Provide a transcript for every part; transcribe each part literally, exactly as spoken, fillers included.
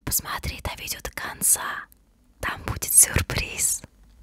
посмотри это видео до конца. Там будет сюрприз.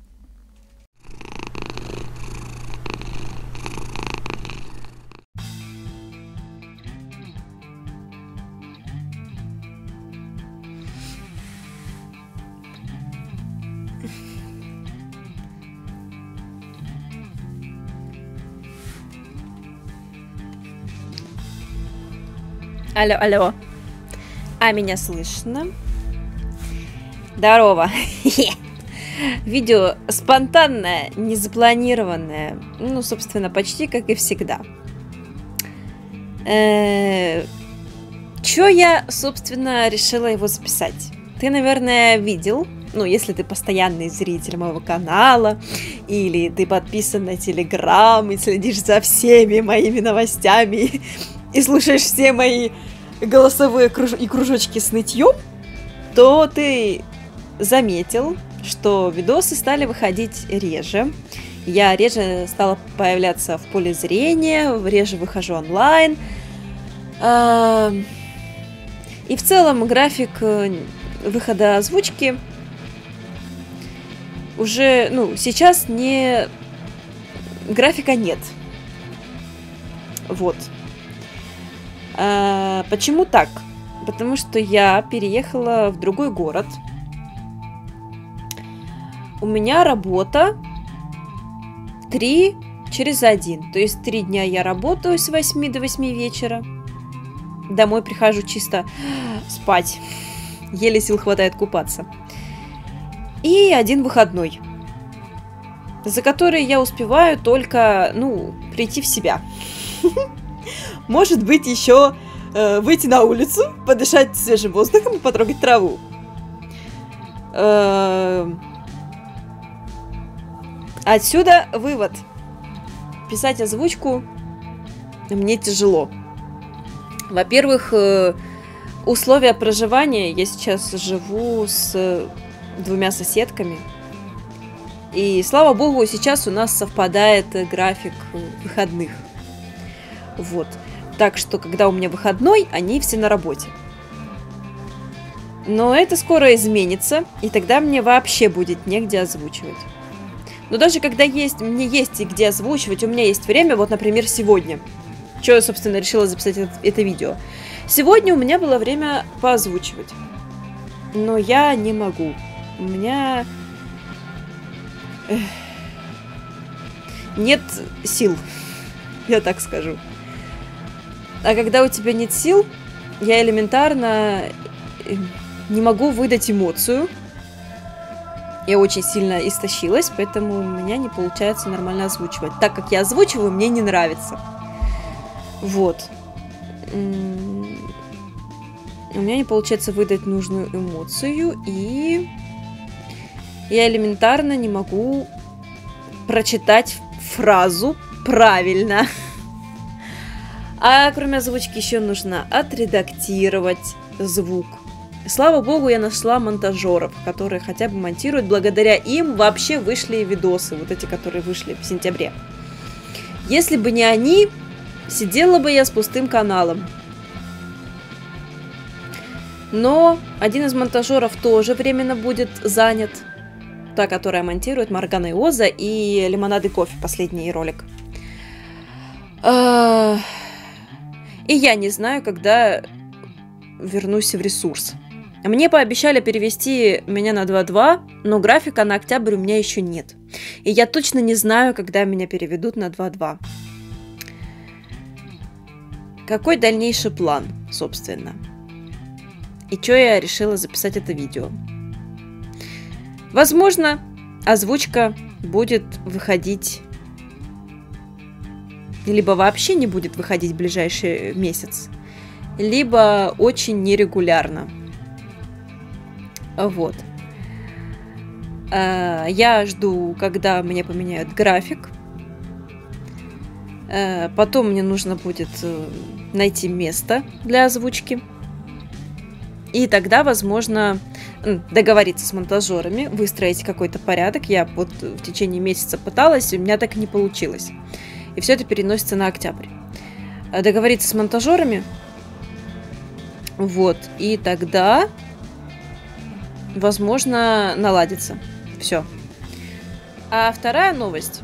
Алло, алло. А меня слышно? Здорово. Видео спонтанное, незапланированное. Ну, собственно, почти как и всегда. Чё я, собственно, решила его записать? Ты, наверное, видел, ну, если ты постоянный зритель моего канала, или ты подписан на Телеграм и следишь за всеми моими новостями и слушаешь все мои голосовые круж... и кружочки с нытьем, то ты заметил, что видосы стали выходить реже. Я реже стала появляться в поле зрения, реже выхожу онлайн. И в целом график выхода озвучки уже, ну, сейчас не... графика нет. Вот. А, почему так? Потому что я переехала в другой город. У меня работа три через один. То есть три дня я работаю с восьми до восьми вечера. Домой прихожу чисто спать. Еле сил хватает купаться. И один выходной, за который я успеваю только, ну, прийти в себя. Может быть, еще э, выйти на улицу, подышать свежим воздухом и потрогать траву. Э, отсюда вывод. Писать озвучку мне тяжело. Во-первых, э, условия проживания. Я сейчас живу с двумя соседками. И, слава богу, сейчас у нас совпадает график выходных. Вот. Так что, когда у меня выходной, они все на работе. Но это скоро изменится, и тогда мне вообще будет негде озвучивать. Но даже когда есть, мне есть и где озвучивать, у меня есть время, вот, например, сегодня. Что я, собственно, решила записать это, это видео. Сегодня у меня было время поозвучивать. Но я не могу. У меня... Эх. Нет сил. Я так скажу. А когда у тебя нет сил, я элементарно не могу выдать эмоцию. Я очень сильно истощилась, поэтому у меня не получается нормально озвучивать. Так как я озвучиваю, мне не нравится. Вот. У меня не получается выдать нужную эмоцию, и я элементарно не могу прочитать фразу правильно. А кроме озвучки еще нужно отредактировать звук. Слава богу, я нашла монтажеров, которые хотя бы монтируют. Благодаря им вообще вышли видосы, вот эти, которые вышли в сентябре. Если бы не они, сидела бы я с пустым каналом. Но один из монтажеров тоже временно будет занят. Та, которая монтирует Моргана и Оза и Лимонад и кофе, последний ролик. И я не знаю, когда вернусь в ресурс. Мне пообещали перевести меня на два два, но графика на октябрь у меня еще нет. И я точно не знаю, когда меня переведут на два два. Какой дальнейший план, собственно? И чё я решила записать это видео? Возможно, озвучка будет выходить, либо вообще не будет выходить в ближайший месяц, либо очень нерегулярно. Вот. Я жду, когда мне поменяют график. Потом мне нужно будет найти место для озвучки. И тогда, возможно, договориться с монтажерами, выстроить какой-то порядок. Я вот в течение месяца пыталась, и у меня так и не получилось. И все это переносится на октябрь. Договориться с монтажерами. Вот. И тогда возможно, наладится. Все. А вторая новость.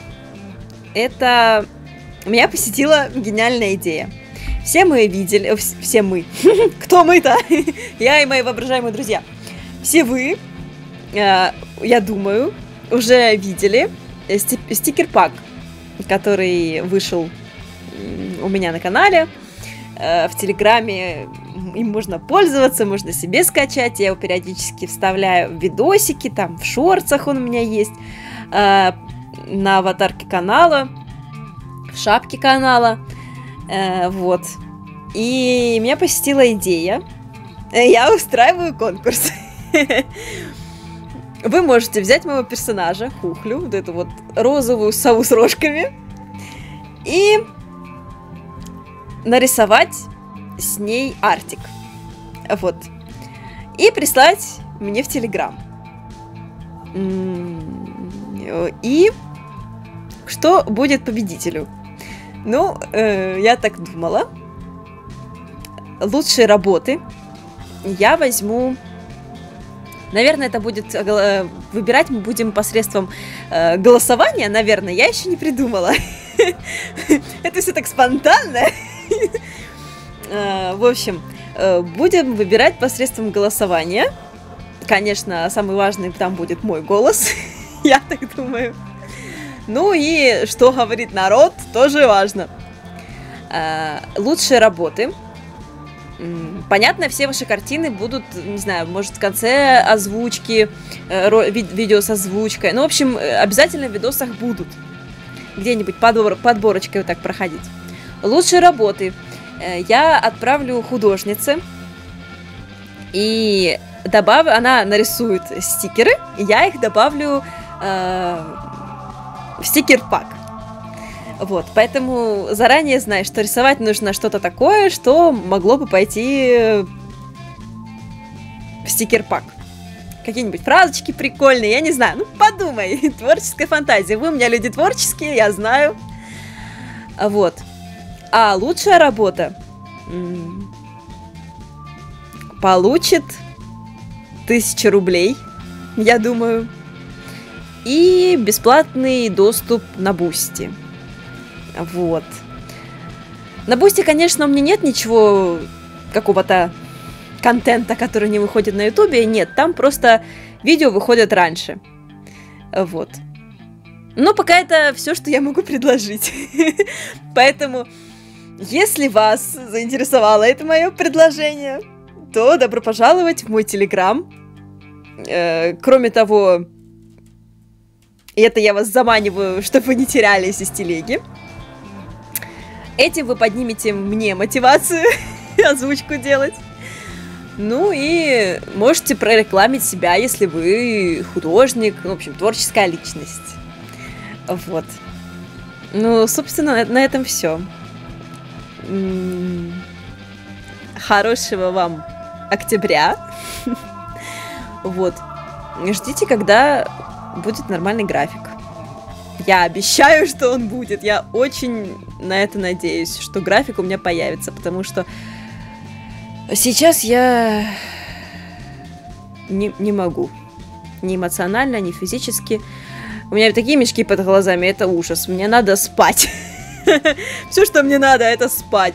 Это меня посетила гениальная идея. Все мы видели... Все мы. Кто мы-то? Я и мои воображаемые друзья. Все вы, я думаю, уже видели стикер-пак, который вышел у меня на канале. В Телеграме им можно пользоваться, можно себе скачать. Я его периодически вставляю в видосики, там в шортсах он у меня есть, на аватарке канала, в шапке канала. Вот. И меня посетила идея. Я устраиваю конкурс. Вы можете взять моего персонажа, Хухлю, вот эту вот розовую сову с рожками, и нарисовать с ней артик. Вот. И прислать мне в Телеграм. И что будет победителю? Ну, э, я так думала. Лучшие работы я возьму... Наверное, это будет... Э, выбирать мы будем посредством э, голосования, наверное. Я еще не придумала. Это все так спонтанно. В общем, будем выбирать посредством голосования. Конечно, самый важный там будет мой голос. Я так думаю. Ну и что говорит народ, тоже важно. Лучшие работы. Понятно, все ваши картины будут, не знаю, может, в конце озвучки, видео с озвучкой. Ну, в общем, обязательно в видосах будут. Где-нибудь подбор, подборочкой вот так проходить. Лучшие работы я отправлю художнице. И добавлю, она нарисует стикеры, и я их добавлю э, в стикер-пак. Вот, поэтому заранее знаешь, что рисовать нужно что-то такое, что могло бы пойти в стикер-пак. Какие-нибудь фразочки прикольные, я не знаю, ну подумай, творческая фантазия. Вы у меня люди творческие, я знаю. Вот. А лучшая работа получит тысячу рублей, я думаю, и бесплатный доступ на Бусти. Вот. На Бусти, конечно, у меня нет ничего, какого-то контента, который не выходит на Ютубе. Нет, там просто видео выходят раньше. Вот. Но пока это все, что я могу предложить. Поэтому, если вас заинтересовало это мое предложение, то добро пожаловать в мой Телеграм. Э, кроме того, это я вас заманиваю, чтобы вы не терялись из телеги. Этим вы поднимете мне мотивацию озвучку делать. Ну и можете прорекламить себя, если вы художник, в общем, творческая личность. Вот. Ну, собственно, на, на этом все. Хорошего вам октября. Вот. Ждите, когда будет нормальный график. Я обещаю, что он будет. Я очень на это надеюсь, что график у меня появится, потому что сейчас я не, не могу. Ни эмоционально, ни физически. У меня такие мешки под глазами, это ужас. Мне надо спать. Все, что мне надо, это спать.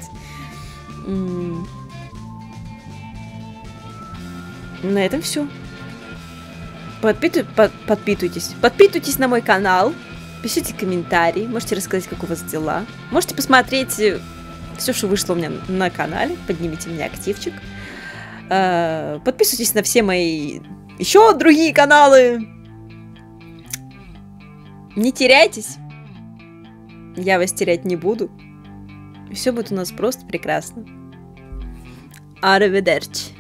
На этом все. Подпиту... Под... Подпитывайтесь. Подпитывайтесь на мой канал. Пишите комментарии. Можете рассказать, как у вас дела. Можете посмотреть все, что вышло у меня на канале. Поднимите мне активчик. Подписывайтесь на все мои еще другие каналы. Не теряйтесь. Я вас терять не буду. Все будет у нас просто прекрасно. Arrivederci.